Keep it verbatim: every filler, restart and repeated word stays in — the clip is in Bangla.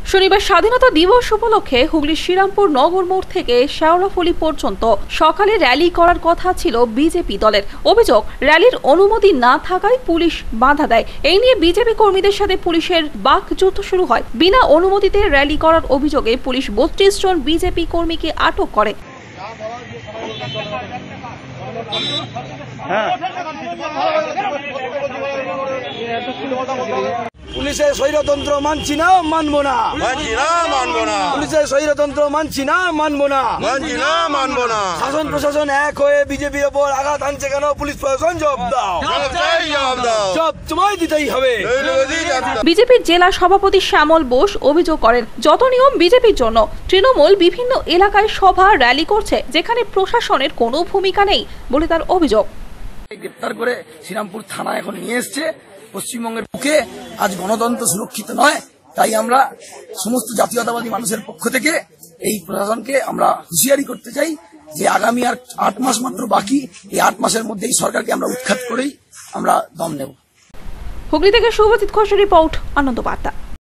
শনিবার স্বাধীনতা দিবস উপলক্ষে হুগলির শ্রীরামপুর নগর মোড় থেকে শেওড়াফুলি পর্যন্ত সকালে র্যালি করার কথা ছিল বিজেপি দলের। অভিযোগ, র্যালির অনুমতি না থাকায় পুলিশ বাধা দেয়। এই নিয়ে বিজেপি কর্মীদের সাথে পুলিশের বাকযুদ্ধ শুরু হয়। বিনা অনুমতিতে র্যালি করার অভিযোগে পুলিশ বত্রিশ জন বিজেপি কর্মীকে আটক করে। পুলিশের স্বৈরতন্ত্র মানছি না, মানবো না, মানছি না, মানবো না। পুলিশের স্বৈরতন্ত্র মানছি না, মানবো না, মানছি না, মানবো না। শাসন প্রশাসন এক হয়ে বিজেপির ওপর আঘাত আনছে কেন? পুলিশ প্রশাসন জবাব দাও, জবাব দাও, জবাব তোমায় দিতেই হবে। বিজেপির জেলা সভাপতি শ্যামল বোস অভিযোগ করেন, যত নিয়ম বিজেপির জন্য, তৃণমূল বিভিন্ন এলাকায় সভা র্যালি করছে যেখানে প্রশাসনের কোনো ভূমিকা নেই বলে তার অভিযোগ। গ্রেপ্তার করে শ্রীরামপুর থানা এখন নিয়ে এসছে। পশ্চিমবঙ্গের বুকে আজ গণতন্ত্র সুরক্ষিত নয়, তাই আমরা সমস্ত জাতীয়তাবাদী মানুষের পক্ষ থেকে এই প্রশাসনকে আমরা হুঁশিয়ারি করতে চাই যে আগামী আর আট মাস মাত্র বাকি, এই আট মাসের মধ্যে এই সরকারকে আমরা উৎখাত করেই আমরা দম নেব। হুগলি থেকে শুভজিৎ ঘোষের রিপোর্ট, আনন্দ বার্তা।